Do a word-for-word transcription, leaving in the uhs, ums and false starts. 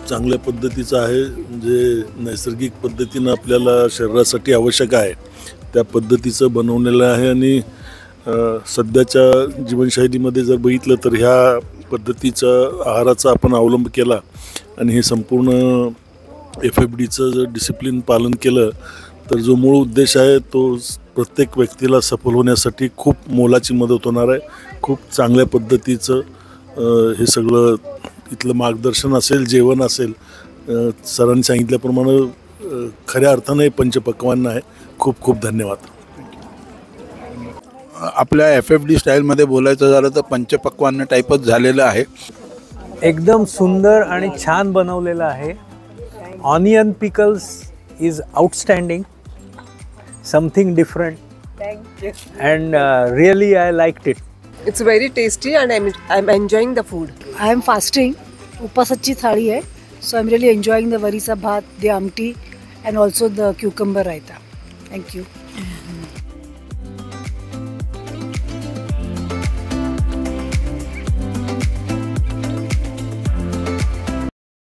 चांगल्या पद्धतीचं आहे, जे नैसर्गिक पद्धतीनं आपल्याला शरीरासाठी आवश्यक आहे त्या पद्धतीचं बनवलेलं आहे. आणि सध्याच्या जीवनशैलीमध्ये जर बघितलं तर ह्या पद्धतीचा आहाराचा आपण अवलंब केला आणि हे संपूर्ण एफ एफ डीचं जर डिसिप्लिन पालन केलं तर जो मूळ उद्देश आहे तो प्रत्येक व्यक्तीला सफल होण्यासाठी खूप मोलाची मदत होणार आहे. खूप चांगल्या पद्धतीचं हे सगळं इथलं मार्गदर्शन असेल, जेवण असेल, सरांनी सांगितल्याप्रमाणे खऱ्या अर्थाने पंचपक्वान्न आहे. खूप खूप धन्यवाद. आपल्या एफ एफ डी स्टाईलमध्ये बोलायचं झालं तर पंचपक्वान्न टाईपच झालेलं आहे. एकदम सुंदर आणि छान बनवलेलं आहे. Onion pickles is outstanding, something different. Thank you. And uh, really I liked it. It's very tasty and I'm I'm enjoying the food. I am fasting. उपासाची थाळी आहे. So I'm really enjoying the varisa bhat, the amti and also the cucumber raita. Thank you.